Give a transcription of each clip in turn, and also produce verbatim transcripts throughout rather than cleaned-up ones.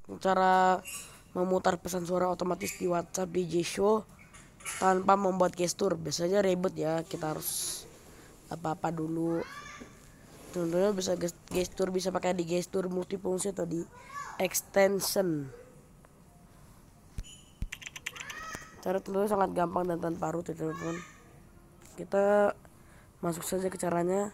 cara memutar pesan suara otomatis di WhatsApp D J Show tanpa membuat gestur. Biasanya ribet ya, kita harus apa-apa dulu. Contohnya bisa gestur, bisa pakai di gestur multifungsi atau di extension. Cara tentunya sangat gampang dan tanpa rumit ya teman-teman. Kita masuk saja ke caranya.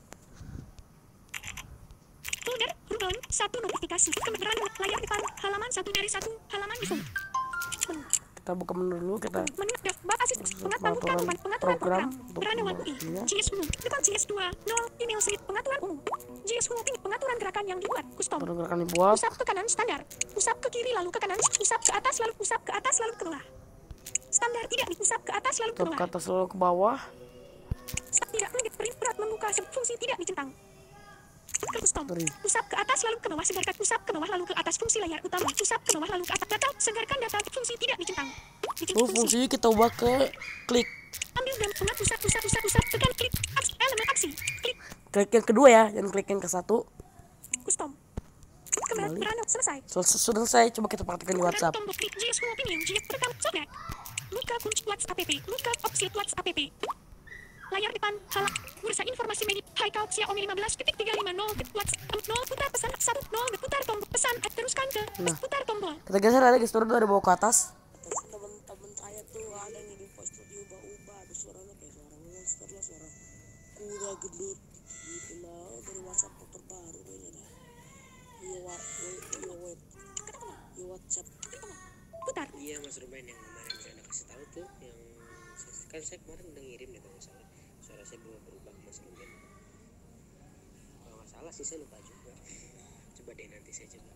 Folder Rubon satu notifikasi kebenaran layar depan halaman satu dari satu halaman di phone. Kita buka menu dulu, kita menu basis pengaturan pengaturan program beranawan U I J S U depan J S dua nol email slip pengaturan umum J S U pengaturan gerakan yang dibuat custom gerakan dibuat usap ke kanan standar usap ke kiri lalu ke kanan usap ke atas lalu usap ke atas lalu ke bawah standar tidak diusap ke atas lalu ke bawah ke atas lalu ke bawah tidak menit berat membuka fungsi tidak dicentang custom usap ke atas lalu ke bawah segarkan usap ke bawah lalu ke atas fungsi layar utama usap ke bawah lalu ke atas data segarkan data fungsi tidak dicentang. Oh, fungsinya kita ubah ke klik. Ambil dan pusat pusat pusat pusat pusat tekan klik aksi elemen aksi klik. Klik yang kedua ya, jangan klik yang ke satu. Custom. Kembali. Kembali. Selesai. Selesai. Sudah selesai. Coba kita praktekkan di WhatsApp. Tombol klik J S opinion J S rekam subjek. Buka kunci WhatsApp app. Buka opsi WhatsApp app. Layar depan halaman bursa informasi media Haikou Xiaomi lima belas titik tiga lima nol WhatsApp nol putar pesan satu nol putar tombol pesan teruskan ke nah. Putar tombol. Kita geser ada gestur dari bawah ke atas. Teman-teman saya tuh ada yang di voice tuh diubah-ubah, ada suaranya kayak suara monster lah, suara kuda gendut gitu lah, dari WhatsApp terbaru kayaknya dah. Iya wait iya wait iya WhatsApp putar. Iya Mas Ruben yang kemarin saya udah kasih tahu tuh, yang kan saya kemarin udah ngirim ya kalau nggak salah, suara saya belum berubah Mas Ruben. Kalau nggak salah sih saya lupa juga. Coba deh nanti saya coba.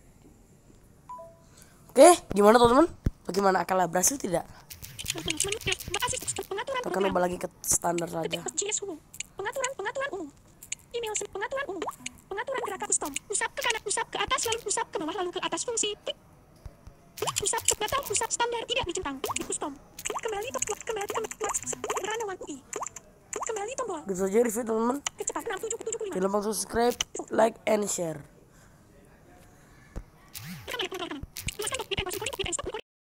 Oke, gimana teman-teman? Bagaimana akalnya, berhasil tidak? Tekan ubah lagi ke standar saja. Pengaturan pengaturan umum. Email pengaturan umum. Pengaturan gerakan custom. Usap ke kanan, usap ke atas, lalu usap ke bawah, lalu ke atas fungsi. Klik. Usap ke batal, usap standar tidak dicentang. Custom. Kembali tombol, kembali tombol. Beranawan U I. Kembali tombol. Gitu saja review teman-teman. Kecepatan enam tujuh tujuh lima. Jangan lupa subscribe, like, and share.